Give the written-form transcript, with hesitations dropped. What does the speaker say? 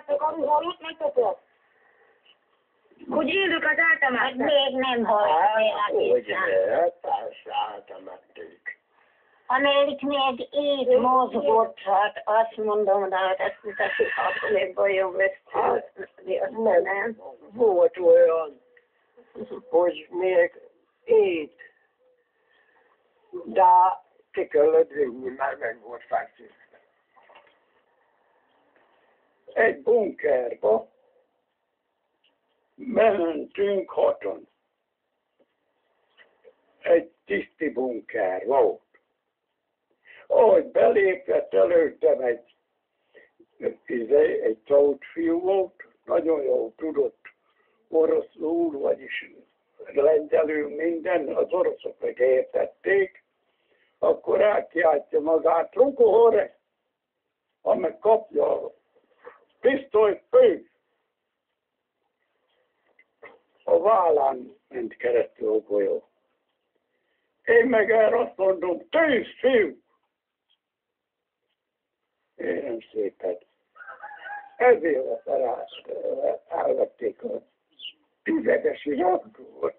láttok a ruhalót, megtopott? Hogy élők az áltamást? Még nem hallottam. Hogy ne, persze eltemették. Amelyik még így mozgódhat, azt mondom, de hát ezt mutatjuk, akkor még bajom lesz. Nem, volt olyan, hogy még így, de ki kellett vinni, mert meg volt fekvő. Egy bunkerba bementünk haton. Egy tiszti bunker volt. Ahogy belépett előttem egy tót fiú volt, nagyon jól tudott oroszul, vagyis lengyelül minden, az oroszok meg értették, akkor elkiáltja magát, Rukóhore, amely kapja a pisztolyt, fő. A vállán ment keresztül a golyó. Én meg erre azt mondom, tűz, fiú! Érem szépen. Ezért a szerást elvették a tüzeges irányból.